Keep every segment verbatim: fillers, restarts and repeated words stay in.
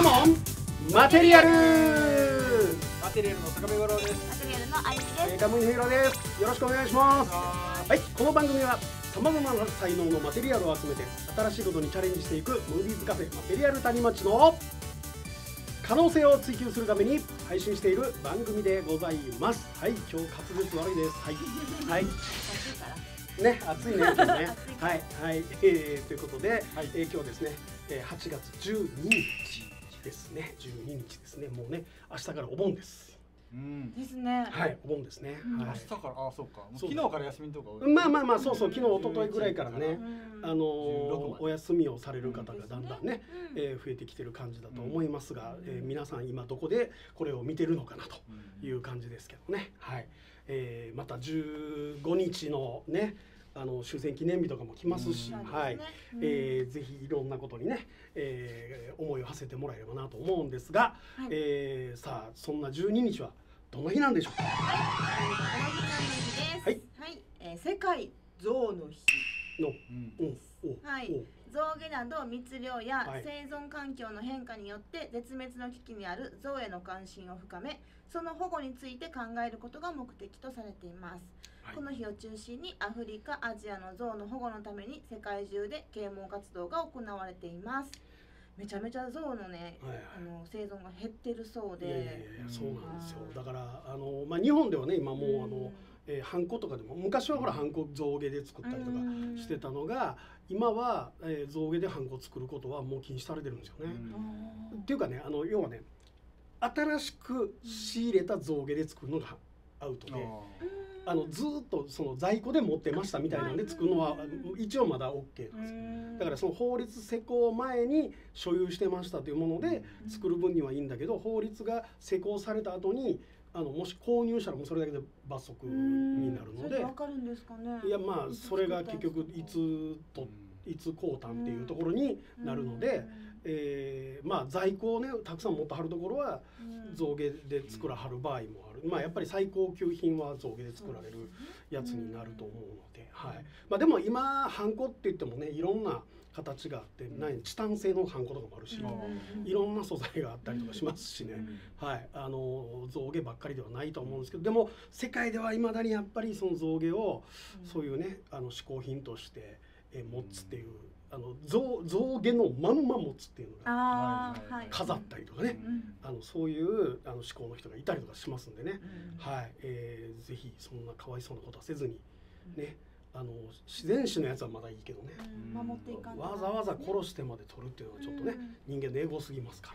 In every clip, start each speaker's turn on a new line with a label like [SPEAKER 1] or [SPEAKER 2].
[SPEAKER 1] カモンマテリアル。
[SPEAKER 2] マテリアルの坂部五郎です。
[SPEAKER 3] マテリアルのあゆみです。
[SPEAKER 1] カムイヒーローです。よろしくお願いします。はい、この番組はさまざまな才能のマテリアルを集めて新しいことにチャレンジしていくムービーズカフェマテリアル谷町の可能性を追求するために配信している番組でございます。はい、今日滑舌悪いです。はい、はい。ね、暑いね、今日ね。はい、はい、えー、ということで、はい、えー、今日ですね、えー、はちがつじゅうににちですね。じゅうににちですね。もうね、明日からお盆です。
[SPEAKER 3] うん、ですね。
[SPEAKER 1] はい、お盆ですね。
[SPEAKER 2] はい、明日から、あ、そうか。昨日から休みのとこ。
[SPEAKER 1] まあまあまあ、そうそう、昨日一昨日ぐらいからね、あのお休みをされる方がだんだんね、え増えてきてる感じだと思いますが、えー、皆さん今どこでこれを見てるのかなという感じですけどね。はい、えー、またじゅうごにちのね。あの終戦記念日とかも来ますし、はい、えー、ぜひいろんなことにね、えー、思いを馳せてもらえればなと思うんですが、はい、えー、さあそんなじゅうににちはどんな日なんでしょうか。
[SPEAKER 3] はい、はい、えー、世界象の日
[SPEAKER 1] の、
[SPEAKER 3] うん、はい、象牙など密猟や生存環境の変化によって絶滅の危機にある象への関心を深め、その保護について考えることが目的とされています。この日を中心にアフリカ、アジアの象の保護のために世界中で啓蒙活動が行われています。めちゃめちゃ象のね、はいはい、あの生存が減ってるそうで、いやいやいや、
[SPEAKER 1] そうなんですよ。だからあのまあ日本ではね、今もうあの、えー、ハンコとかでも昔はほらハンコ象牙で作ったりとかしてたのが、今は、えー、象牙でハンコ作ることはもう禁止されてるんですよね。っていうかね、あの要はね、新しく仕入れた象牙で作るのがアウトで。あのずっとその在庫で持ってましたみたいなんで作るのは一応まだ オーケー なんですよ。だからその法律施行前に所有してましたというもので作る分にはいいんだけど、法律が施行された後にあのもし購入したらもうそれだけで罰則になるので、
[SPEAKER 3] わかるんですかね。
[SPEAKER 1] いやまあそれが結局いつといつ交換っていうところになるので、えー、まあ在庫をねたくさん持ってはるところは象牙で作らはる場合もある。まあやっぱり最高級品は象牙で作られるやつになると思うので、はい。まあでも今ハンコって言ってもね、いろんな形があって、何チタン製のハンコとかもあるし、いろんな素材があったりとかしますしね、はい。あの象牙ばっかりではないと思うんですけど、でも世界ではいまだにやっぱりその象牙をそういうね、あの嗜好品として持つっていう。あの 象, 象牙のまんま持つっていうのが飾ったりとかね、あのそういうあの思考の人がいたりとかしますんでね、うん、はい、えー、ぜひそんなかわいそうなことはせずにね、あの自然史のやつはまだいいけどね、
[SPEAKER 3] うん、守っていかんと
[SPEAKER 1] わざわざ殺してまで取るっていうのはちょっとね、うん、人間のエゴすぎますから、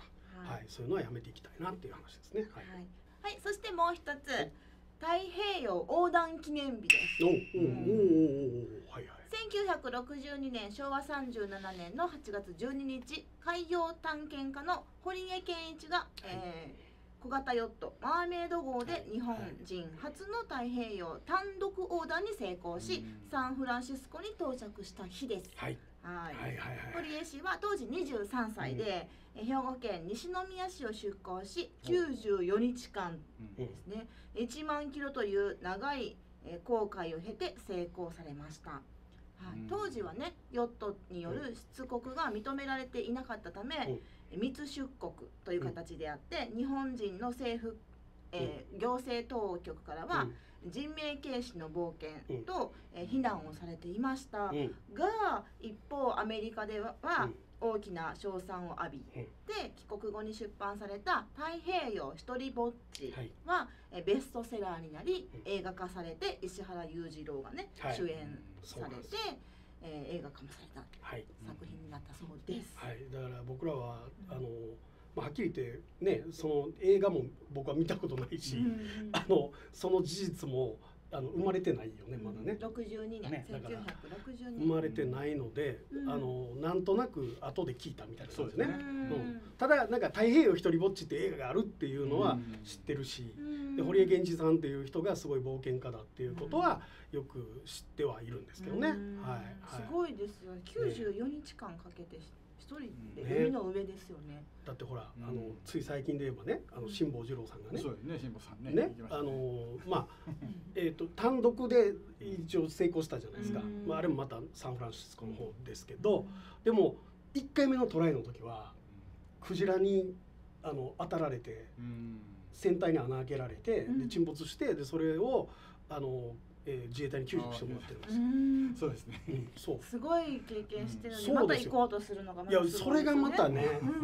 [SPEAKER 1] はい、そういうのはやめていきたいなっていう話ですね。はい、
[SPEAKER 3] はいはい、そしてもう一つ、はい、太平洋横断記念日です。おおおおおはいはい。せんきゅうひゃくろくじゅうにねんしょうわさんじゅうななねんのはちがつじゅうににち、海洋探検家の堀江謙一が、はい、えー、小型ヨットマーメイド号で日本人初の太平洋単独横断に成功し、サンフランシスコに到着した日です。はい、はいはいはい、堀江氏は当時にじゅうさんさいで、うん、兵庫県西宮市を出港しきゅうじゅうよにちかんですね、うん、いちまんキロという長い航海を経て成功されました。はい、当時はねヨットによる出国が認められていなかったため、うん、密出国という形であって、うん、日本人の政府、えー、行政当局からは、うん、人命軽視の冒険と、うん、えー、非難をされていました、うん、が一方アメリカでは、うん、大きな称賛を浴び、うん、で帰国後に出版された「太平洋ひとりぼっち」は、はい、ベストセラーになり、うん、映画化されて石原裕次郎がね、はい、主演されて、えー、映画化もされた作品になったそうです。
[SPEAKER 1] はい、だから僕らは、うん、あのまあ、はっきり言ってね、その映画も僕は見たことないし、うんうん、あのその事実もあの生まれてないよね、まだね。
[SPEAKER 3] ろくじゅうにねん、せんきゅうひゃくろくじゅうにねん
[SPEAKER 1] 生まれてないので、うん、あのなんとなく後で聞いたみたいなそうですね。うん、ただなんか太平洋ひとりぼっちって映画があるっていうのは知ってるし、うん、で堀江謙一さんっていう人がすごい冒険家だっていうことはよく知ってはいるんですけどね。うん、はい、
[SPEAKER 3] はい。すごいですよ。きゅうじゅうよにちかんかけて一人で海の上ですよね。ね、
[SPEAKER 1] だってほら、あのつい最近で言えばね、あの辛坊治郎さんがね、
[SPEAKER 2] そうね、辛坊さんね、
[SPEAKER 1] ね、あのまあえっと単独で一応成功したじゃないですか。まああれもまたサンフランシスコの方ですけど、でもいっかいめのトライの時はクジラにあの当たられて、うん、船体に穴開けられて、うん、で沈没してでそれをあの、えー、自衛隊に救助してもらってるんです。うん、
[SPEAKER 2] そうですね、
[SPEAKER 1] うん、そう
[SPEAKER 3] すごい経験してるのに、うん、また行こうとするのがまたすごいですよね。
[SPEAKER 1] いやそれがまたね、うんうん、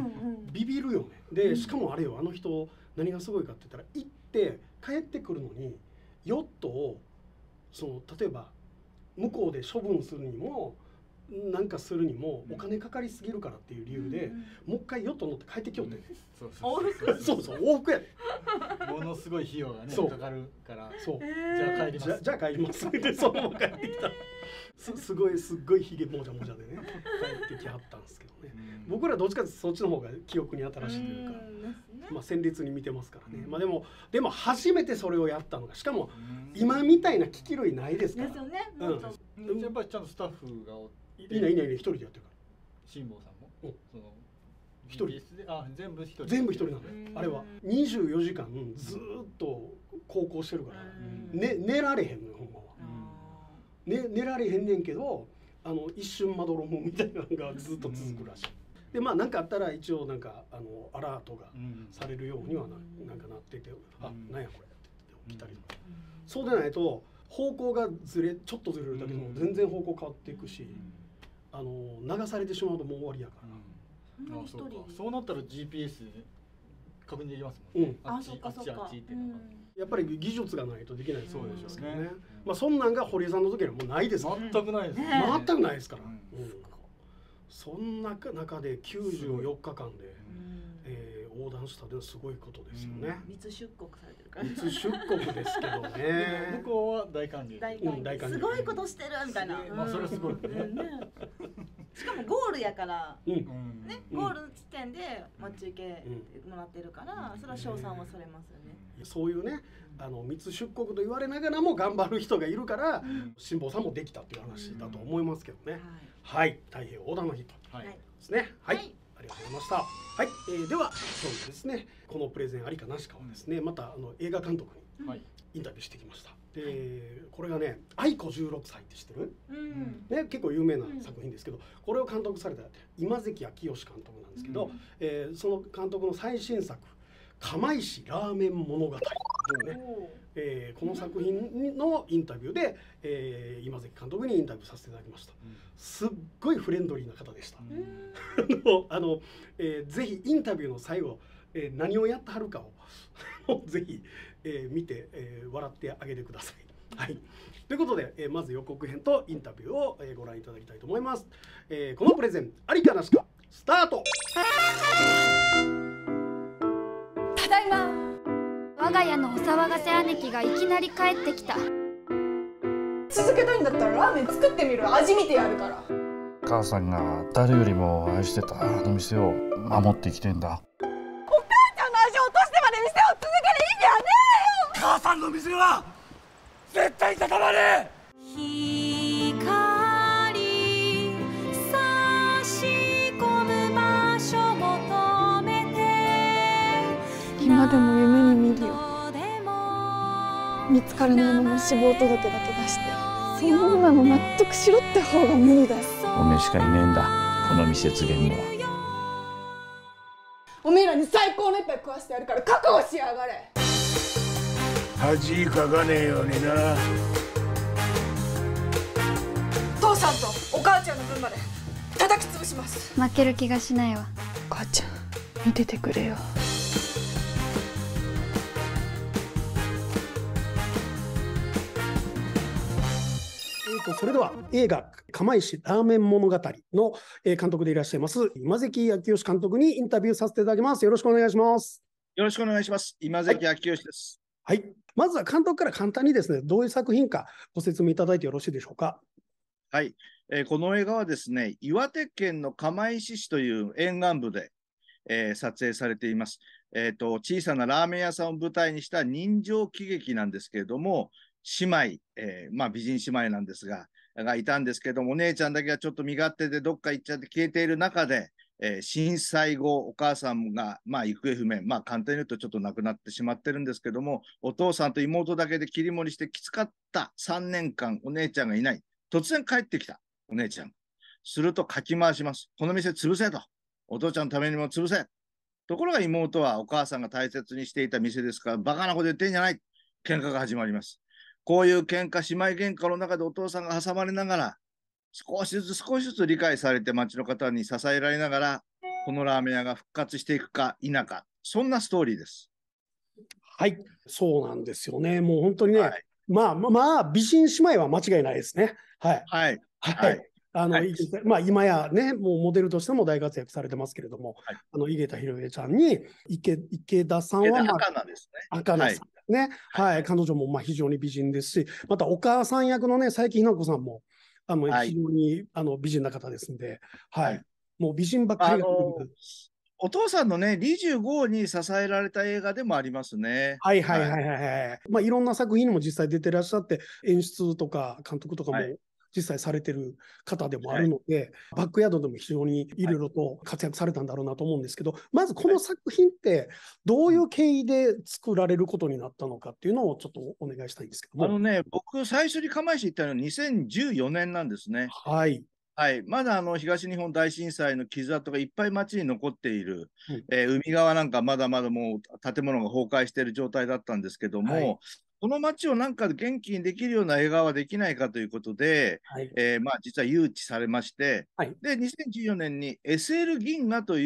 [SPEAKER 1] ビビるよね。でしかもあれよ、あの人何がすごいかって言ったら行って帰ってくるのにヨットをその例えば向こうで処分するにもなんかするにもお金かかりすぎるからっていう理由で、うんうん、もう一回ヨット乗って帰ってきよってね、うん、
[SPEAKER 3] そうそう
[SPEAKER 1] そうそう往復やで
[SPEAKER 2] ものすごい費用がねかかるから
[SPEAKER 1] そう、
[SPEAKER 2] えー、じゃあ帰ります
[SPEAKER 1] じゃじゃあ帰りますでそのまま帰ってきたす, すごいすっごいひげもじゃもじゃでね帰ってきはったんですけどね、うん、僕らどっちかってそっちの方が記憶に新しいというか、うん、まあ鮮烈に見てますからね、うん、まあでもでも初めてそれをやったのがしかも今みたいな機器類ないですから
[SPEAKER 3] ですよね、
[SPEAKER 2] うん、やっぱりちゃんとスタッフがおって
[SPEAKER 1] いないいないいない一人でやってるから
[SPEAKER 2] 辛坊さんも、うん、その
[SPEAKER 1] 一人
[SPEAKER 2] あ全部一人
[SPEAKER 1] 全部一人なのよ。あれはにじゅうよじかんずっと航行してるから、ね、寝られへんのよほんまは、ね、寝られへんねんけどあの一瞬まどろむみたいなのがずっと続くらしい。でまあ何かあったら一応なんかあのアラートがされるようには な, なんかなってて、あなんやこれって起きたりとか、そうでないと方向がずれちょっとずれるだけでも全然方向変わっていくし、あの流されてしまうともう終わりやから。
[SPEAKER 2] うん、あそうかそうなったら ジーピーエス で確認できますもんね。うん、あっちあっちあっちっていうのが、
[SPEAKER 1] うん、やっぱり技術がないとできないそうですけどね。うん、まあそんなんが堀江さんの時はもうないですから。
[SPEAKER 2] 全くないです、
[SPEAKER 1] ね。全くないですから。うんうん、そんな中できゅうじゅうよっかかんで、えー、横断したってすごいことですよね。
[SPEAKER 3] 密出国されてるから。
[SPEAKER 1] 密出国ですけどね。
[SPEAKER 2] 向こうは大歓迎。
[SPEAKER 3] 大歓迎。すごいことしてるみたいな。
[SPEAKER 2] まあそれはすごいね。
[SPEAKER 3] しかもゴールやから、
[SPEAKER 1] うん、
[SPEAKER 3] ね、ゴールの地点で待ち受けてもらってるから、うん、それは賞賛はされますよね。
[SPEAKER 1] そういうね、あの密出国と言われながらも頑張る人がいるから、うん、辛坊さんもできたっていう話だと思いますけどね。はい、はい、太平洋横断の日とですね。はい、はい、ありがとうございました。はい、えー、では今日ですね、このプレゼンありかなしかをですね、またあの映画監督にインタビューしてきました。でこれがね愛子じゅうろくさいって知ってる、うんね、結構有名な作品ですけど、これを監督された今関昭義監督なんですけど、うん、えー、その監督の最新作「釜石ラーメン物語」というね、えー、この作品のインタビューで、えー、今関監督にインタビューさせていただきました。すっごいフレンドリーな方でした。うん、あの、えー、ぜひインタビューの最後、えー、何をやってはるかをぜひえー、見て、えー、笑ってあげてください。はい、ということで、えー、まず予告編とインタビューを、えー、ご覧いただきたいと思います。えー、このプレゼンありかなしかスタート。
[SPEAKER 4] ただいま。我が家のお騒がせ姉貴がいきなり帰ってきた。
[SPEAKER 5] 続けたいんだったらラーメン作ってみる。味見てやるから。
[SPEAKER 6] 母さんが誰よりも愛してたあの店を守ってきてんだ。
[SPEAKER 7] 母さんの店は絶対畳まれ。
[SPEAKER 4] 光差し込む場所求めて。
[SPEAKER 5] 今でも夢に見るよ。見つからないまま死亡届だけ出して、そんなの納得しろって方が無理だよ。
[SPEAKER 6] おめえしかいねえんだこの店継げんのは。
[SPEAKER 5] おめえらに最高の一杯食わしてやるから覚悟しやがれ。
[SPEAKER 7] 恥かかねえようにな。
[SPEAKER 5] 父さんとお母ちゃんの分まで叩き潰します。
[SPEAKER 4] 負ける気がしないわ。
[SPEAKER 5] お母ちゃん見ててくれよ。
[SPEAKER 1] えーとそれでは映画「釜石ラーメン物語」の監督でいらっしゃいます今関昭義監督にインタビューさせていただきます。よろしくお願いします。
[SPEAKER 8] よろしくお願いします。今関昭義です。
[SPEAKER 1] はい、はい、まずは監督から簡単にですね、どういう作品かご説明いただいてよろしいでしょうか。
[SPEAKER 8] はい、えー、この映画はですね、岩手県の釜石市という沿岸部で、えー、撮影されています。えーと、小さなラーメン屋さんを舞台にした人情喜劇なんですけれども、姉妹、えー、まあ美人姉妹なんですが、がいたんですけども、お姉ちゃんだけがちょっと身勝手でどっか行っちゃって消えている中で、えー、震災後お母さんが、まあ、行方不明、まあ簡単に言うとちょっと亡くなってしまってるんですけども、お父さんと妹だけで切り盛りしてきつかったさんねんかんお姉ちゃんがいない。突然帰ってきたお姉ちゃん。するとかき回します。この店潰せと。お父ちゃんのためにも潰せ。 ところが妹はお母さんが大切にしていた店ですから、バカなこと言ってんじゃない。喧嘩が始まります。こういう喧嘩、姉妹喧嘩の中でお父さんが挟まれながら、少しずつ少しずつ理解されて町の方に支えられながら、このラーメン屋が復活していくか否か、そんなストーリーです。
[SPEAKER 1] はい、そうなんですよね。もう本当にね、はい、まあまあ、まあ、美人姉妹は間違いないですね。はい。
[SPEAKER 8] はい。
[SPEAKER 1] はい。はい、あの、はい、まあ今やね、もうモデルとしても大活躍されてますけれども、はい、あの井桁弘恵ちゃんに池池田さんは、まあ、
[SPEAKER 8] 赤菜ですね。
[SPEAKER 1] 赤菜さんですね。はい。はい、彼女もまあ非常に美人ですし、またお母さん役のね、佐伯ひな子さんもあの、はい、非常にあの美人な方ですんで、はい。はい、もう美人ばっかりが出てくる。
[SPEAKER 8] お父さんのね、にじゅうごに支えられた映画でもありますね。
[SPEAKER 1] はいはいはいはい、はい。まあいろんな作品にも実際出てらっしゃって、演出とか監督とかも実際されてる方でもあるので、はい、バックヤードでも非常にいろいろと活躍されたんだろうなと思うんですけど、まずこの作品ってどういう経緯で作られることになったのかっていうのをちょっとお願いしたいんですけども。
[SPEAKER 8] あのね、僕最初に釜石行ったのはにせんじゅうよねんなんですね。
[SPEAKER 1] はい。
[SPEAKER 8] はい、まだあの東日本大震災の傷跡がいっぱい町に残っている、うん、えー、海側なんかまだまだもう建物が崩壊している状態だったんですけども、はい、この町をなんか元気にできるような映画はできないかということで、はい、えー、まあ、実は誘致されまして、はい、でにせんじゅうよねんに エスエル 銀河という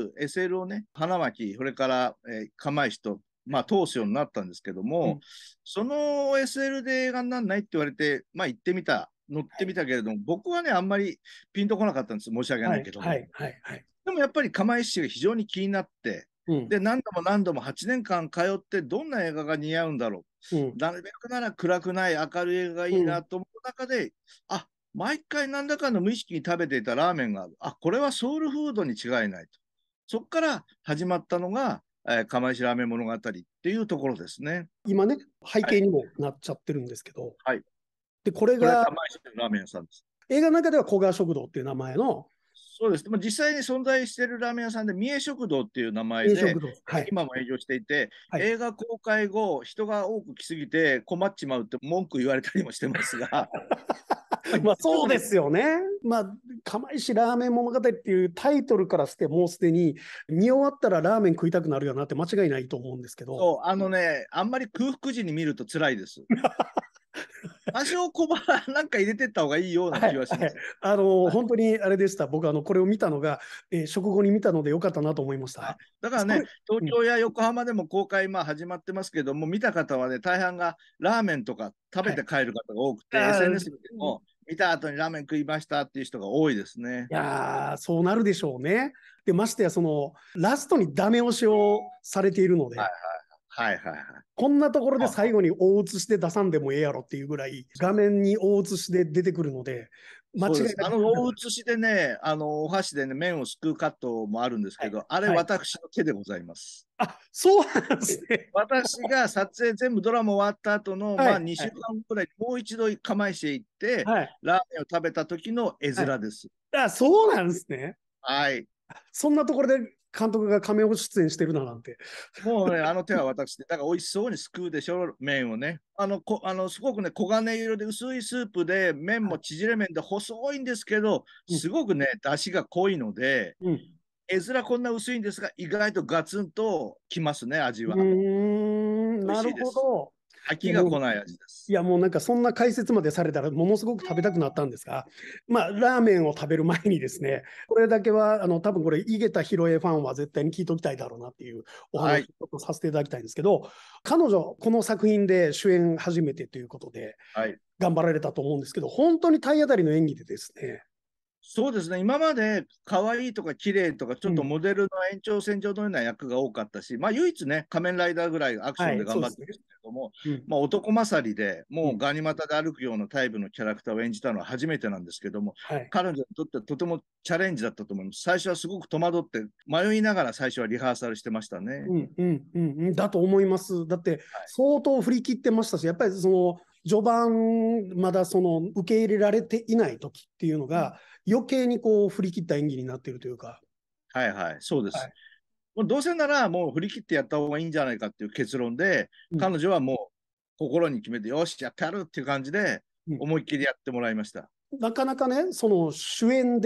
[SPEAKER 8] エスエル をね、花巻、それから、えー、釜石と、まあ、通すようになったんですけども、うん、その エスエル で映画にならないって言われて、まあ、行ってみた。乗ってみたけれども、はい、僕はね、あんまりピンとこなかったんです。申し訳ないけども。はいはいはいはい、でもやっぱり釜石市が非常に気になって、うん、で、何度も何度もはちねんかん通って、どんな映画が似合うんだろう。うん、なるべくなら暗くない明るい映画がいいなと思う中で、うん、あ、毎回何らかの無意識に食べていたラーメンがある。あ、これはソウルフードに違いないと。そこから始まったのが、えー、釜石ラーメン物語っていうところですね。
[SPEAKER 1] 今ね、背景にもなっちゃってるんですけど、
[SPEAKER 8] はい。
[SPEAKER 1] で、これが、
[SPEAKER 8] 釜石のラーメン屋さんです。
[SPEAKER 1] 映画の中では古賀食堂っていう名前の、
[SPEAKER 8] そうです。実際に存在しているラーメン屋さんで、三重食堂っていう名前で、はい、今も営業していて、はい、映画公開後、人が多く来すぎて困っちまうって文句言われたりもしてますが。
[SPEAKER 1] まあそうですよね。まあ、釜石ラーメン物語っていうタイトルからして、もうすでに見終わったらラーメン食いたくなるよなって間違いないと思うんですけど。
[SPEAKER 8] そう、あのね、あんまり空腹時に見ると辛いです。多少小腹なんか入れてった方がいいような気はします。はいはい、
[SPEAKER 1] あの、はい、本当にあれでした。僕あのこれを見たのが、えー、食後に見たのでよかったなと思いました。はい、
[SPEAKER 8] だからね、東京や横浜でも公開まあ始まってますけども、見た方はね、大半がラーメンとか食べて帰る方が多くて、はい、エスエヌエス でも見た後にラーメン食いましたっていう人が多いですね。
[SPEAKER 1] いやー、そうなるでしょうね。で、ましてやそのラストにダメ押しをされているので。
[SPEAKER 8] はいはいはいはいはい、
[SPEAKER 1] こんなところで最後に大写しで出さんでもええやろっていうぐらい画面に大写しで出てくるので、
[SPEAKER 8] 間違いなくあの大写しでね、あのお箸でね麺をすくうカットもあるんですけど、はい、あれ、はい、私の手でございます。
[SPEAKER 1] あ、そうなんですね。
[SPEAKER 8] 私が撮影全部ドラマ終わった後の、はい、まあにしゅうかんぐらいもう一度釜石へ行って、はい、ラーメンを食べた時の絵面です。
[SPEAKER 1] はい、あ、そうなんですね。
[SPEAKER 8] はい。
[SPEAKER 1] そんなところで監督がカメオ出演してるななんて。
[SPEAKER 8] もうね、あの手は私で、だから美味しそうにすくうでしょ、麺をね。あの、こあのすごくね、黄金色で薄いスープで、麺も縮れ麺で細いんですけど、すごくね、出汁が濃いので、うん、絵面こんな薄いんですが、意外とガツンときますね、味は。
[SPEAKER 1] うーん、なるほど。
[SPEAKER 8] 飽きが来ない味です。
[SPEAKER 1] いやもうなんかそんな解説までされたらものすごく食べたくなったんですが、まあラーメンを食べる前にですね、これだけはあの多分これ井桁弘恵ファンは絶対に聞いておきたいだろうなっていうお話をちょっとさせていただきたいんですけど、はい、彼女この作品で主演初めてということで頑張られたと思うんですけど、本当に体当たりの演技でですね。
[SPEAKER 8] そうですね、今まで可愛いとか綺麗とかちょっとモデルの延長線上のような役が多かったし、うん、まあ唯一ね、仮面ライダーぐらいアクションで頑張ってるんですけども、はいねうん、まあ男勝りでもうガニ股で歩くようなタイプのキャラクターを演じたのは初めてなんですけども、はい、彼女にとってはとてもチャレンジだったと思います。最初はすごく戸惑って迷いながら最初はリハーサルしてましたね。
[SPEAKER 1] うんうんうん、だと思います。だって相当振り切ってましたし、やっぱりその序盤まだその受け入れられていない時っていうのが、うん、余計にこう振り切った演技になっているというか。
[SPEAKER 8] はいはい、そうです。はい、もうどうせならもう振り切ってやった方がいいんじゃないかっていう結論で、うん、彼女はもう心に決めてよしやってやるっていう感じで思いっきりやってもらいました。
[SPEAKER 1] うん、なかなかね、その主演で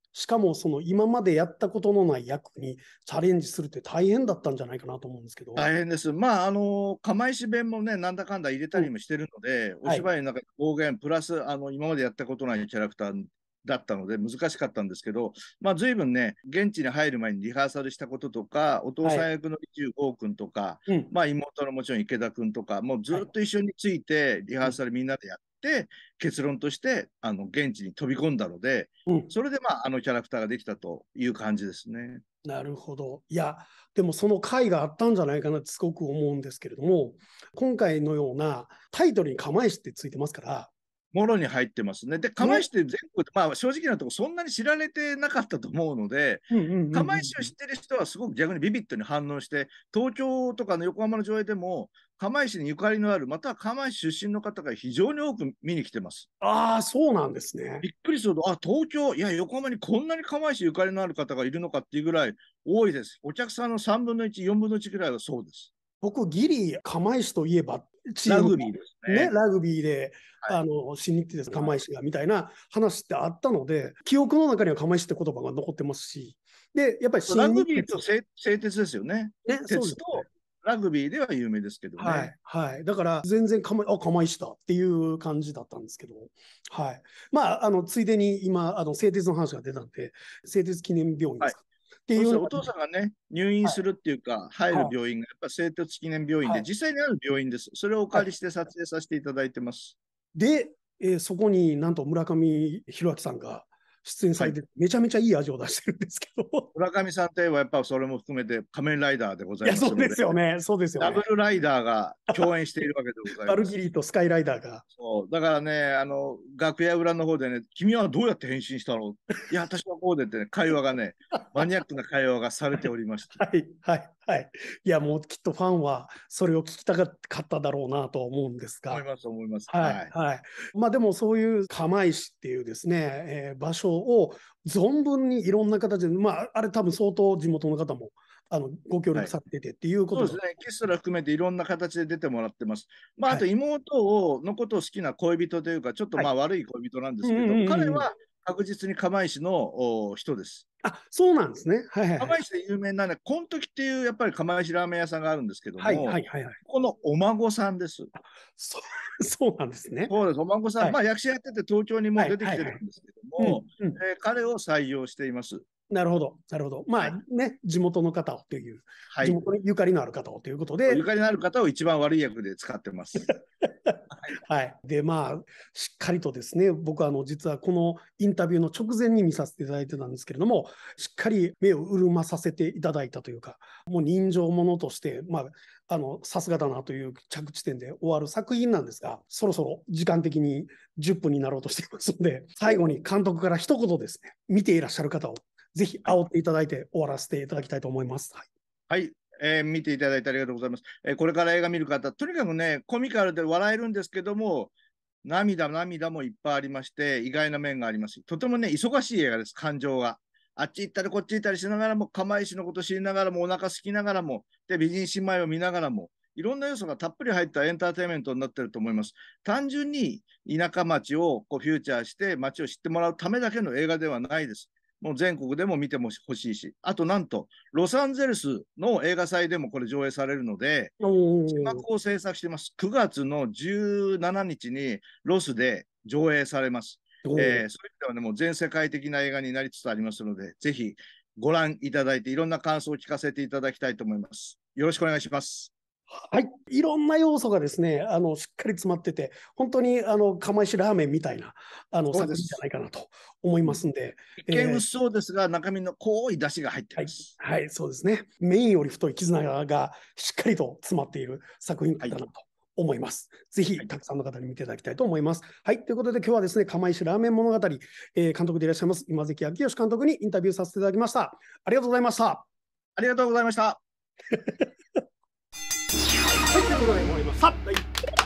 [SPEAKER 1] しかもその今までやったことのない役にチャレンジするって大変だったんじゃないかなと思うんですけど。
[SPEAKER 8] 大変です。まあ、あの、釜石弁もね、なんだかんだ入れたりもしてるので、うん、お芝居の中で方言、プラス、あの、今までやったことないキャラクターだったので難しかったんですけど、まあ、随分ね、現地に入る前にリハーサルしたこととか、お父さん役の一十剛君とか、はい、まあ、妹のもちろん池田君とか、もうずっと一緒について、リハーサルみんなでやって、で結論としてあの現地に飛び込んだので、うん、それで、まあ、あのキャラクターができたという感じですね。
[SPEAKER 1] なるほど。いやでもその回があったんじゃないかなってすごく思うんですけれども、今回のようなタイトルに釜石ってついてますから。
[SPEAKER 8] もろに入ってますね。で、釜石って全国で、まあ正直なところそんなに知られてなかったと思うので、釜石を知ってる人はすごく逆にビビッドに反応して、東京とかの横浜の上映でも、釜石にゆかりのある、または釜石出身の方が非常に多く見に来てます。
[SPEAKER 1] ああ、そうなんですね。
[SPEAKER 8] びっくりすると、あ、東京、いや、横浜にこんなに釜石ゆかりのある方がいるのかっていうぐらい多いです。お客さんのさんぶんのいち、よんぶんのいちぐらいはそうです。
[SPEAKER 1] 僕、ギリ釜石といえば、
[SPEAKER 8] ラグビーですね。
[SPEAKER 1] ね、ラグビーで、はい、あの新日程です、釜石がみたいな話ってあったので、記憶の中には釜石って言葉が残ってますし、で、やっぱり
[SPEAKER 8] ラグビーと製鉄ですよね。
[SPEAKER 1] ね、
[SPEAKER 8] 鉄とラグビーでは有名ですけどね。
[SPEAKER 1] はい、はい、だから全然釜あ釜石だっていう感じだったんですけど、はい、まああのついでに今あの製鉄の話が出たんで、製鉄記念病院ですか。はい
[SPEAKER 8] っていうお父さんがね、入院するっていうか、はい、入る病院がやっぱ製鉄記念病院で、はい、実際にある病院です。それをお借りして撮影させていただいてます。
[SPEAKER 1] で、えー、そこになんと村上弘明さんが出演されて、はい、めちゃめちゃいい味を出してるんですけど。
[SPEAKER 8] 村上さんといえばやっぱそれも含めて仮面ライダーでございますので。
[SPEAKER 1] いや、そうですよね。そうですよね。
[SPEAKER 8] ダブルライダーが共演しているわけでございます。
[SPEAKER 1] バルキリーとスカイライダーが。
[SPEAKER 8] そうだからね、あの楽屋裏の方でね、君はどうやって変身したの？いや、私はこうでってね、会話がね、マニアックな会話がされておりました。
[SPEAKER 1] はいはいはい。いや、もうきっとファンはそれを聞きたかっただろうなと思うんですが。
[SPEAKER 8] 思います思います。
[SPEAKER 1] はいはい。はい、まあでもそういう釜石っていうですね、えー、場所を存分にいろんな形で、まああれ多分相当地元の方もあのご協力されててっていうこと、
[SPEAKER 8] はい、そうですね、キスラ含めていろんな形で出てもらってます。まあ、あと妹をのことを好きな恋人というか、ちょっとまあ悪い恋人なんですけど、はい、彼は確実に釜石の人です。
[SPEAKER 1] あ、そうなんですね。はいはい、
[SPEAKER 8] 釜石で有名なね、こんときっていうやっぱり釜石ラーメン屋さんがあるんですけども、
[SPEAKER 1] はいはいはいはい、
[SPEAKER 8] このお孫さんです。
[SPEAKER 1] そ, そうなんですね。
[SPEAKER 8] そうです、お孫さん、はい、まあ役者やってて東京にもう出てきてるんですけども、彼を採用しています。
[SPEAKER 1] なるほど、なるほど。まあね、はい、地元の方をという、はい、地元にゆかりのある方をということで。
[SPEAKER 8] ゆかりのある方を一番悪い役で使ってます。
[SPEAKER 1] はい。で、まあ、しっかりとですね、僕はあの実はこのインタビューの直前に見させていただいてたんですけれども、しっかり目を潤まさせていただいたというか、もう人情ものとして、まあ、あの、さすがだなという着地点で終わる作品なんですが、そろそろ時間的にじゅっぷんになろうとしていますので、最後に監督から一言ですね、見ていらっしゃる方をぜひ煽っていただいて終わらせていただきたいと思います。はい。
[SPEAKER 8] はいえー、見ていただいてありがとうございます。えー、これから映画見る方、とにかくね、コミカルで笑えるんですけども、涙、涙もいっぱいありまして、意外な面があります。とてもね、忙しい映画です、感情が。あっち行ったりこっち行ったりしながらも、釜石のこと知りながらも、お腹すきながらも、で美人姉妹を見ながらも、いろんな要素がたっぷり入ったエンターテインメントになっていると思います。単純に田舎町をこうフューチャーして、町を知ってもらうためだけの映画ではないです。もう全国でも見てほしいし、あとなんとロサンゼルスの映画祭でもこれ上映されるので、字幕を制作しています。くがつのじゅうしちにちにロスで上映されます。えー、そういう意味ではね、もう全世界的な映画になりつつありますので、ぜひご覧いただいていろんな感想を聞かせていただきたいと思います。よろしくお願いします。
[SPEAKER 1] はい、いろんな要素がですね、あのしっかり詰まってて、本当にあの釜石ラーメンみたいなあの作品じゃないかなと思いますんで。
[SPEAKER 8] 一見薄そうですが、えー、中身の濃い出汁が入ってます、
[SPEAKER 1] はい。はい、そうですね。メインより太い絆がしっかりと詰まっている作品だなと思います。はい、ぜひたくさんの方に見ていただきたいと思います。はい、ということで今日はですね、釜石ラーメン物語、えー、監督でいらっしゃいます今関昭義監督にインタビューさせていただきました。ありがとうございました。
[SPEAKER 8] ありがとうございました。
[SPEAKER 1] はい、ということで終わります。はい。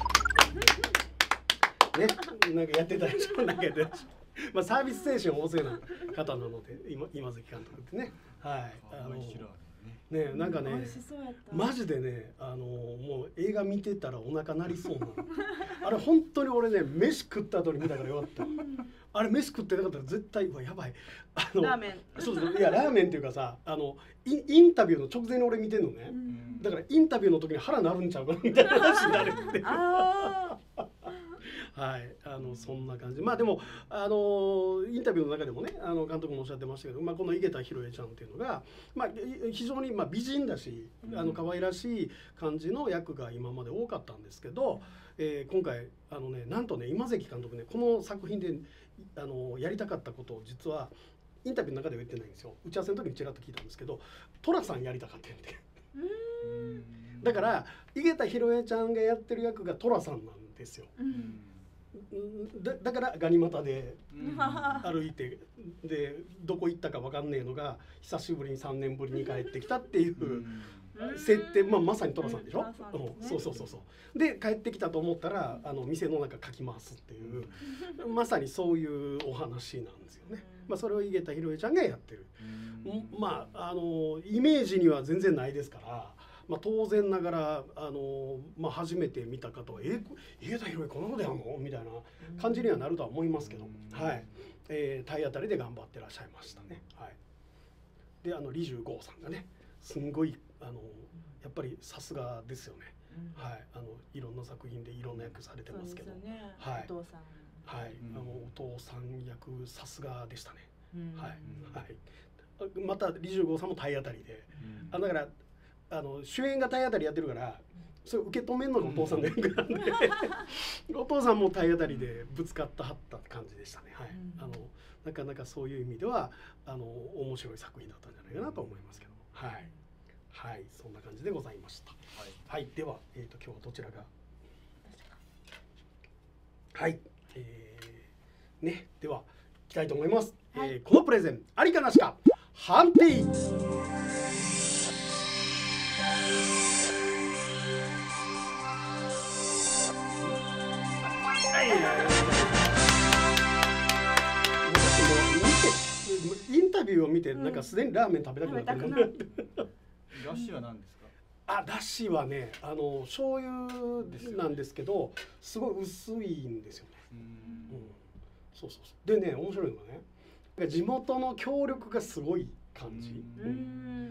[SPEAKER 1] ね、なんかやってたでしょ、なんかやってたでしょ。まあサービス精神旺盛な方なので、今今関監督ってね、はい、あのね、なんかね、マジでね、あのもう映画見てたらお腹鳴りそうなの。あれ本当に俺ね、飯食った後に見たからよかった。あれ飯食ってなかったら絶対うわやばい。あの
[SPEAKER 3] ラーメン。
[SPEAKER 1] そうそう、いやラーメンっていうかさ、あのインインタビューの直前に俺見てんのね。だからインタビューの時に腹鳴るんちゃうかみたいな話になるって。ああ。はい、あのそんな感じ。まあでもあのインタビューの中でもね、あの監督もおっしゃってましたけど、まあこの井桁弘恵ちゃんっていうのが、まあ非常にまあ美人だし、あの可愛らしい感じの役が今まで多かったんですけど、えー、今回あのね、なんとね今関監督ね、この作品であのやりたかったことを実はインタビューの中では言ってないんですよ。打ち合わせの時にちらっと聞いたんですけど、寅さんやりたかったんで。だから井桁弘恵ちゃんがやってる役が寅さんなんですよ。だ, だからガニ股で歩いて、でどこ行ったか分かんねえのが久しぶりにさんねんぶりに帰ってきたっていう設定、まあ、まさに寅さんでしょ、うん、そうそうそうそうで帰ってきたと思ったらあの店の中かき回すっていうまさにそういうお話なんですよね。まあ、それを井桁弘恵ちゃんがやってる。まああのイメージには全然ないですから。まあ当然ながらあの、まあ、初めて見た方は「え井桁弘恵こんなことやんの?」みたいな感じにはなるとは思いますけど、はい、えー、体当たりで頑張ってらっしゃいましたね。はい、であの李重剛さんがねすんごいあのやっぱりさすがですよね。はい、あのいろんな作品でいろんな役されてますけど、
[SPEAKER 3] ね、
[SPEAKER 1] はい、
[SPEAKER 3] お父さん、
[SPEAKER 1] はい、あのお父さん役さすがでしたね。はいはい、また李重剛さんも体当たりで、あだからあの主演が体当たりやってるからそれ受け止めるのがお父さんの役なんでお父さんも体当たりでぶつかったはった感じでしたね。はい、あのなかなかそういう意味ではあの面白い作品だったんじゃないかなと思いますけども、はいはい、そんな感じでございました。はい、はい、では、えーと、今日はどちらがはい、えー、ね、ではいきたいと思います。はい、えー、このプレゼンありかなしか判定。インタビューを見てなんかすでにラーメン食べたくなってる。
[SPEAKER 2] だしは何ですか？
[SPEAKER 1] あ、だしはね、あの醤油なんですけど、すごい薄いんですよね。うん、そうそうそう。でね、面白いのがね、地元の協力がすごい感じ。
[SPEAKER 3] うん、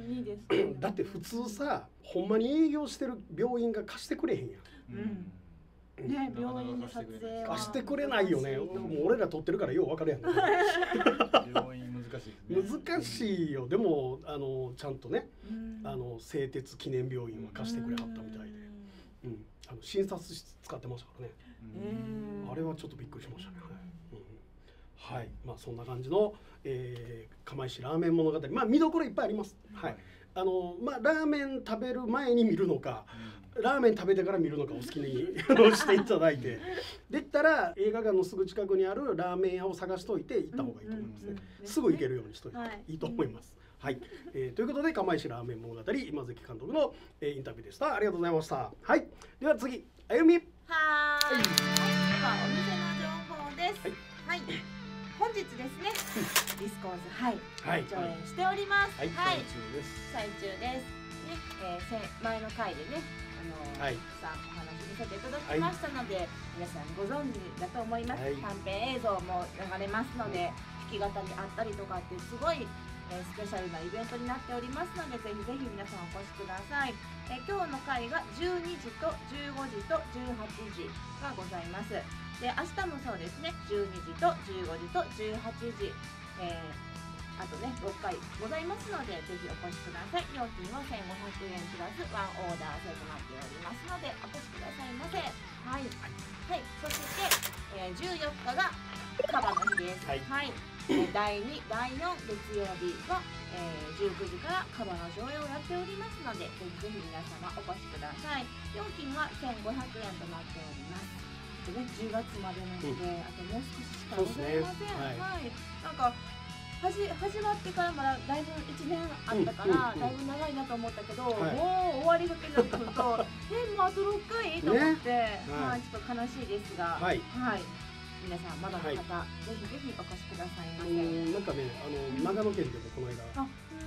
[SPEAKER 3] いいです。
[SPEAKER 1] だって普通さ、ほんまに営業してる病院が貸してくれへんやん。
[SPEAKER 3] うんね、病院で撮影
[SPEAKER 1] 貸してくれないよね。もう俺ら撮ってるからよう分かるやん。
[SPEAKER 2] 病院難しいですね。
[SPEAKER 1] 難しいよ。でもあのちゃんとね、あの製鉄記念病院は貸してくれはったみたいで、うん、あの診察室使ってましたからね。あれはちょっとびっくりしましたね。はい、はい、まあそんな感じの、えー、釜石ラーメン物語、まあ見どころいっぱいあります。はい。あのまあラーメン食べる前に見るのか。ラーメン食べてから見るのかお好きにしていただいて、できたら映画館のすぐ近くにあるラーメン屋を探しといて行った方がいいと思いますね。すぐ行けるようにしといていいと思います。はい、えー、ということで釜石ラーメン物語今関監督の、えー、インタビューでした。ありがとうございました。はい、では次あゆみ。
[SPEAKER 3] はーい。はい、ではお店の情報です。はい。はい、本日ですね、ディスコーズはい、はい、上演しております。はい、はい、最中です。最中です。ね、えー、前の回でね、あのー、はい、たくさんお話見せていただきましたので、はい、皆さんご存知だと思います。はい、短編映像も流れますので、弾き語りあったりとかってすごい、えー、スペシャルなイベントになっておりますので、ぜひぜひ皆さんお越しください。えー、今日の回がじゅうにじとじゅうごじとじゅうはちじがございます。で、明日もそうですね、じゅうにじとじゅうごじとじゅうはちじ、えーあとねろっかいございますので、ぜひお越しください。料金はせんごひゃくえんプラスワンオーダー制となっておりますので、お越しくださいませ。はい、はい、そして、えー、じゅうよっかがカバの日です。はい、はい、えー、だいに、だいよん月曜日は、えー、じゅうくじからカバの上映をやっておりますので、ぜひぜひ皆様お越しください。料金はせんごひゃくえんとなっております。でね、じゅうがつまでなので、うん、あともう少ししかございません。はい、はい、なんかはじ始まってからまだだいぶいちねんあったから、だいぶ長いなと思ったけど、はい、もう終わりがけになってくるとえもうあとろっかいと思って、ね、はい、ちょっと悲しいですが、はい、はい、皆さんまだの方、はい、ぜひぜひお越しくださいませ。
[SPEAKER 1] なんかね、あの長野県でもこの間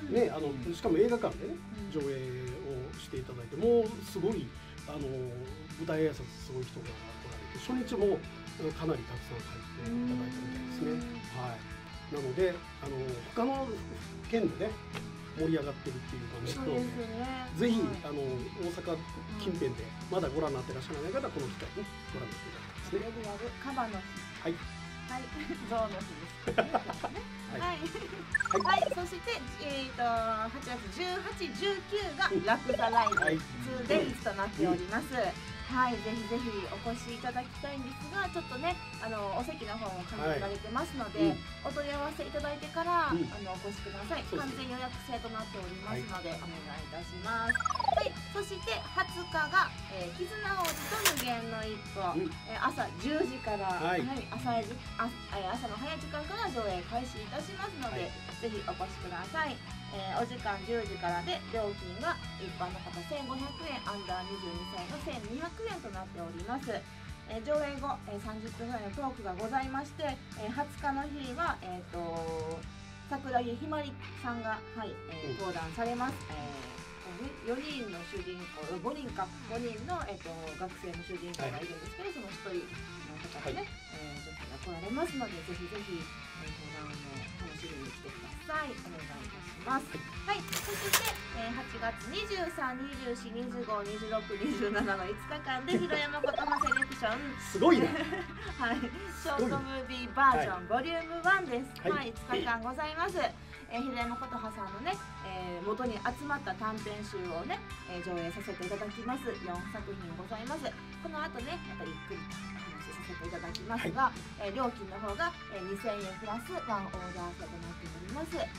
[SPEAKER 1] ね、あのしかも映画館でね上映をしていただいて、もうすごいあの舞台挨拶すごい人が来られて、初日もかなりたくさん入っていただいたみたいですね。はい。なのであの他の県でね盛り上がってるっていう感じなので、ぜひあの大阪近辺でまだご覧になってらっしゃらない方はこの機会にご覧になっていただきますね。
[SPEAKER 3] レギュラルカバの日。
[SPEAKER 1] はい。
[SPEAKER 3] はい、象の日です。はい。はい、そして、えっと、はちがつじゅうはち、じゅうきゅうがラクダライブ ツーデイズ となっております。はい、ぜひぜひお越しいただきたいんですが、ちょっとね、あのお席の方も限られてますので、お問い合わせいただいてから、あのお越しください。完全予約制となっておりますので、お願いいたします。はい、そしてはつかが、えー、絆王子と無限の一歩、えー、朝じゅうじから、はい、朝じあ朝の早い時間から上映開始いたしますので、ぜひお越しください。えー、お時間じゅうじからで、料金が一般の方せんごひゃくえん、アンダーにじゅうにさいがせんにひゃくえんとなっております。えー、上映後、えー、さんじゅっぷんぐらいのトークがございまして、えー、はつかの日は、えー、と桜木ひまりさんが、はいえー、登壇されます。えー、よにんの主人公、ごにんか、ごにんの、えー、と学生の主人公がいるんですけど、そのひとりの方がね、はいえー、女性が来られますので、ぜひぜひ、えー、登壇を楽しみに来てください。お願いいたします。はい、そして、えー、はちがつにじゅうさん、にじゅうし、にじゅうご、にじゅうろく、にじゅうななのいつかかんで、ひろやまことハセレクション
[SPEAKER 1] すごいね
[SPEAKER 3] はい、ショートムービーバージョン、ボリュームワンです。はい、いつかかんございます。えー、ひろやまことはさんのね、えー、元に集まった短編集をね、えー、上映させていただきます。よんさくひんございます。この後ね、またゆっくりとお話しさせていただきますが、はい、えー、料金の方が、えー、にせんえんプラスワンオーダー制となっております。はい。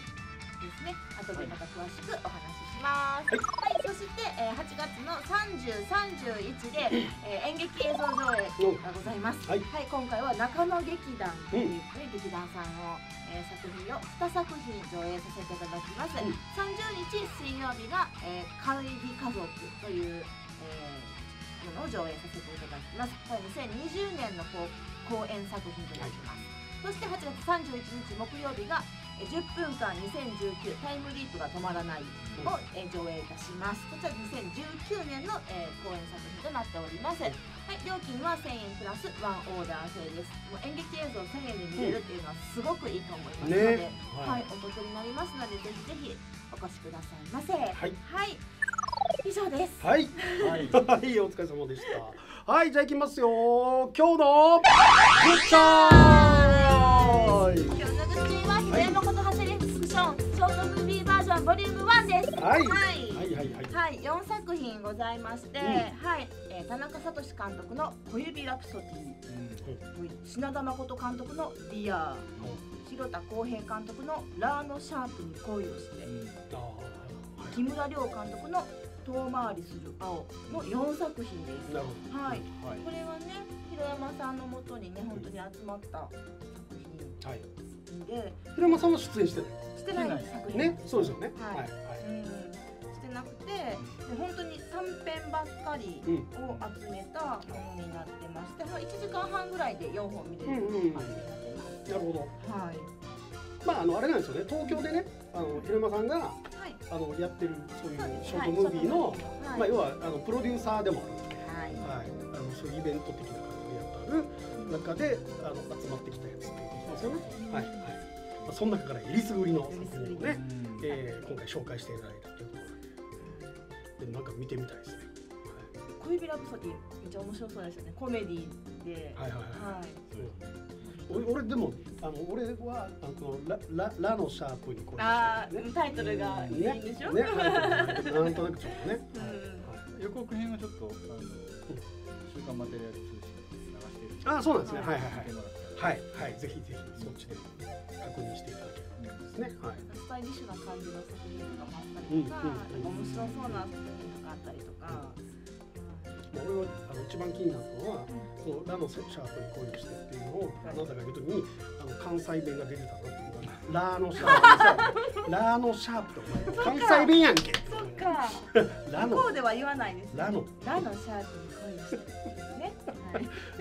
[SPEAKER 3] ですね。後でまた詳しくお話しします。はい、はい、そして、えー、はちがつのさんじゅう、さんじゅういちで、えー、演劇映像上映がございます。はい、はい、今回は中野劇団という、ね、劇団さんの、えー、作品をにさくひん上映させていただきます。うん、さんじゅうにち水曜日が、えー、怪美家族という、えー、ものを上映させていただきます。これにせんにじゅうねんの公演作品となります。はい、そしてはちがつさんじゅういちにち木曜日がじゅっぷんかんにせんじゅうきゅうタイムリープが止まらないを、えー、上映いたします。こちらにせんじゅうきゅうねんの、えー、公演作品となっております。はい、料金はせんえんプラスワンオーダー制です。もう演劇映像せんえんで見れるっていうのはすごくいいと思いますので、ね、はい、はい、お得になりますので、ぜひぜひお越しくださいませ。はい、はい、以上です。
[SPEAKER 1] はい、はい、はい、お疲れ様でした。はい、じゃあ行きますよ。今日のグッチャーイ。
[SPEAKER 3] 今日のグッチーはひろやまことハセレクションショートムービーバージョンボリュームワンです。
[SPEAKER 1] はい、はい、はいはいはい
[SPEAKER 3] はい、よんさくひんございまして、うん、はい、えー、田中聡監督の小指ラプソディ、うん、品田誠監督のディアー、うん、広田浩平監督のラーノシャープに恋をして、うん、木村亮監督の遠回りする青のよんさくひんです。はい、はい、これはね、広山さんのもとにね、本当に集まった作品、はい、で、
[SPEAKER 1] 広山さんは出演してない。
[SPEAKER 3] してない作品
[SPEAKER 1] ね、そうですよね。
[SPEAKER 3] はい、はい、うん、してなくて、で本当にさんぺんばっかりを集めたものになってまして、まあいちじかんはんぐらいでよんほん見れる感じになってます。
[SPEAKER 1] なるほど。
[SPEAKER 3] はい。
[SPEAKER 1] まああのあれなんですよね。東京でね、あの広山さんが、はい、あのやってるそういうショートムービーの、はい、まあ要はあのプロデューサーでもある、はい、はい、あのそういうイベント的な感じでやってある中であの集まってきたやつって言ってますよね。はいはい。まあその中からえりすぐりの作品をね、えー、今回紹介していただいたということで、でなんか見てみたいですね。
[SPEAKER 3] 小指ラプソディめっちゃ面白そうですよね。コメディで。はいはいはい。はい、
[SPEAKER 1] 俺, 俺でもあの俺はあのラララのシャープにこれ、
[SPEAKER 3] ね、ああタイトルがいいんでしょ。ね、ね
[SPEAKER 1] なんとなくちょっとね。
[SPEAKER 2] うんはい、予告編はちょっとあの、うん、週刊マテリアル通信で流してる。
[SPEAKER 1] ああそうなんですね。はいはいはい。はいはい、ぜひぜひそっちで確認していただければいいですね。はい。
[SPEAKER 3] スタイリッシュな感じの作品とかもあったりとか、うんうん、面白そうな作品とかあったりとか。
[SPEAKER 1] 俺はあの一番気になったのは、うん、そのラのシャープに恋をしてっていうのをあなたが言うときにあの関西弁が出てたなっていうか、ラのシャープラのシャープと関西弁やんけ。
[SPEAKER 3] そっか。ラの向こうでは言わないですね。
[SPEAKER 1] ラの
[SPEAKER 3] ラのシャープに恋をしてね。はい。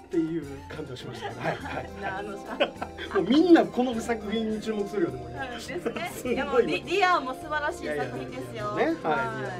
[SPEAKER 1] っていう感じがしました。はいはい。
[SPEAKER 3] あのさ、
[SPEAKER 1] もうみんなこの作品に注目するようでもいい。
[SPEAKER 3] ですね。いやもうリリアも素晴らしい作品ですよ。
[SPEAKER 1] ね、はい。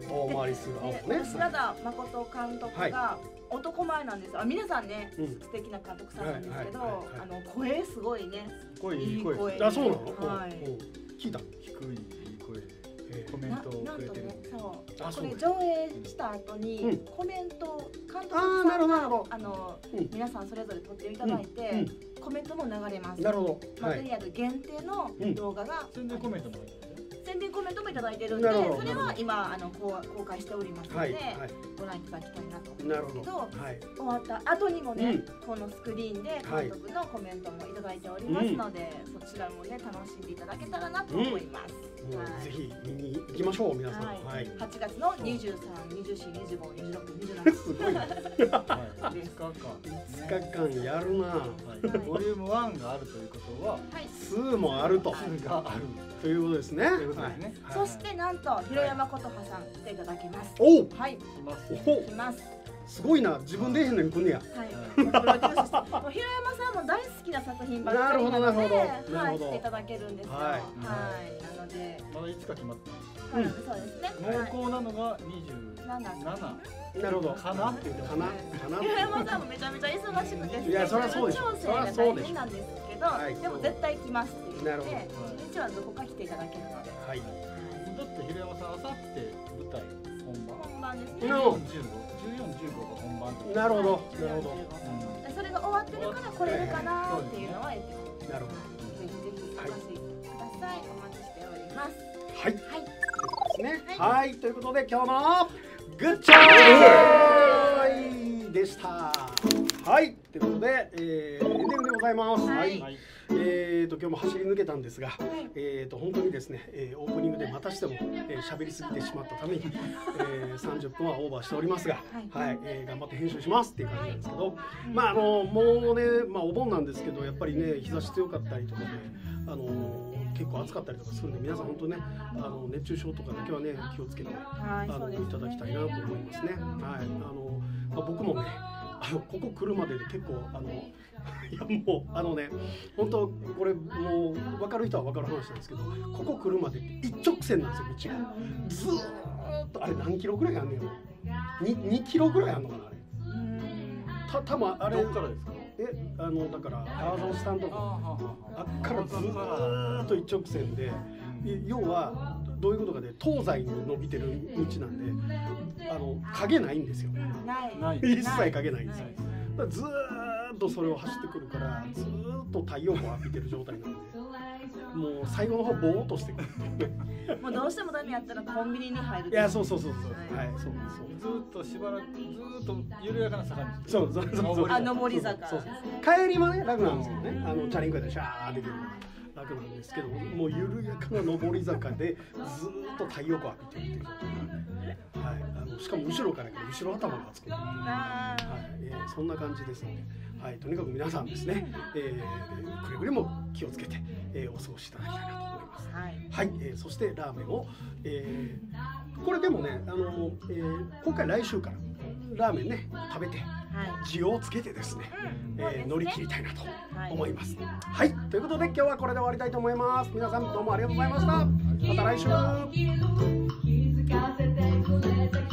[SPEAKER 1] 大回りする青ね。
[SPEAKER 3] 柴田誠監督が男前なんですよ。あ、皆さんね、
[SPEAKER 1] うん、
[SPEAKER 3] 素敵な監督さんなんですけど、あの声すごいね。
[SPEAKER 2] 声いい声。
[SPEAKER 1] あ、そうなの？
[SPEAKER 3] はい。
[SPEAKER 1] 聞いた。
[SPEAKER 2] 低いいい声。コメントをくれてる。
[SPEAKER 3] そう。これ上映した後にコメント監督さんがあの皆さんそれぞれ撮っていただいてコメントも流れます。
[SPEAKER 1] なるほど。
[SPEAKER 3] マテリアル限定の動画が
[SPEAKER 2] 宣伝コメントも
[SPEAKER 3] 宣伝コメントもいただいてるんで、それは今あの公開しておりますのでご覧いただきたいなと思うんですけど、終わった後にもねこのスクリーンで監督のコメントもいただいておりますので、そちらもね楽しんでいただけたらなと思います。
[SPEAKER 1] ぜひ見に行きましょう皆さん。
[SPEAKER 3] はい。はちがつのにじゅうさん、にじゅうよん、にじゅうご、にじゅうろく、にじゅうなな。
[SPEAKER 1] すごい。いつかかんやるな。
[SPEAKER 2] ボリュームワンがあるということは、
[SPEAKER 1] ツーもあると。
[SPEAKER 2] ツーがある
[SPEAKER 1] ということですね。
[SPEAKER 3] そしてなんと広山琴葉さん来ていただきます。
[SPEAKER 1] おお。
[SPEAKER 3] はい。
[SPEAKER 2] 来ます。
[SPEAKER 3] 来ます。
[SPEAKER 1] すごいな、自分でへんのに来んねや。
[SPEAKER 3] はい。広山さんも大好きな作品ばっかりなので、はい、来ていただけるんですよ。はい。なので、
[SPEAKER 2] まだいつか決まって
[SPEAKER 3] ない。そうですね。
[SPEAKER 2] 濃厚なのがにじゅうなな。
[SPEAKER 1] なるほど。
[SPEAKER 2] かなって言って
[SPEAKER 1] かな。かな。
[SPEAKER 3] 広山さんもめちゃめちゃ忙しくて、
[SPEAKER 1] いや、そりゃそうでしょ。
[SPEAKER 3] 調整が大変なんですけど、でも絶対来ますって言って、一はどこか来ていただけるので。
[SPEAKER 1] はい。
[SPEAKER 2] だって広山さん、あさって舞台本番。
[SPEAKER 3] 本番ですね。
[SPEAKER 2] じゅうよん、じゅうごが本番。
[SPEAKER 1] なるほど。なるほど。
[SPEAKER 3] それが終わってるから来れるかなっていうのは言ってます。
[SPEAKER 1] なるほど。
[SPEAKER 3] ぜひぜひお越しください。お待ちしております。
[SPEAKER 1] はい。
[SPEAKER 3] はい。
[SPEAKER 1] ですね。はい。ということで今日のグッチョイでした。はい。ということで、えー、エンディングでございます。はい。えーと今日も走り抜けたんですが、えーと本当にですね、えー、オープニングでまたしても喋、えー、りすぎてしまったために、えー、さんじゅっぷんはオーバーしておりますが、はい、はい、えー、頑張って編集しますっていう感じなんですけど、まああのもうね、まあお盆なんですけどやっぱりね日差し強かったりとかで、あの結構暑かったりとかするんで皆さん本当ねあの熱中症とかだけはね気をつけて、はい、あの、ね、いただきたいなと思いますね。はい、あのまあ、僕もねあのここ来るまでで結構あのいやもうあのね本当これもう分かる人は分かる話なんですけど、ここ来るまで一直線なんですよ道が。ずーっとあれ何キロぐらいあんねんよ。ににキロぐらいあんのかなあれ。た多分あれ
[SPEAKER 2] どっからですか。
[SPEAKER 1] えあのだからターザンスタンドあっからずーっと一直線で、要はどういうことかで東西に伸びてる道なんで、あの影ないんですよ。
[SPEAKER 3] ない。
[SPEAKER 1] 一切影ないんですよ。ずーっとそれを走ってくるからずーっと太陽光を浴びてる状態なので、もう最後の方ボーっとしてくる。
[SPEAKER 3] もうどうしてもダメやったらコンビニに入る。
[SPEAKER 1] いやそうそうそうそう、はい、はい、そう
[SPEAKER 2] そうずっとしばらくずっと緩やかな坂道。
[SPEAKER 1] そうそうそうそう。
[SPEAKER 3] あ上り坂。
[SPEAKER 1] そうそう帰りはね楽なんですけどね、あのチャリンコでシャーできるのが楽なんですけど、もう緩やかな上り坂でずーっと太陽光浴びてるっていう状態なんで、はい、あのしかも後ろから後ろ頭が熱くなる、はい、えー、そんな感じですので、はい、とにかく皆さんですね、えー、くれぐれも気をつけて、えー、お過ごしいただきたいなと思います。はい、はい、えー、そしてラーメンを、えー、これでもね、あの、えー、今回来週からラーメンね食べて、塩をつけてですね、えー、乗り切りたいなと思います。はい、はい、ということで今日はこれで終わりたいと思います。皆さんどうもありがとうございました。また来週。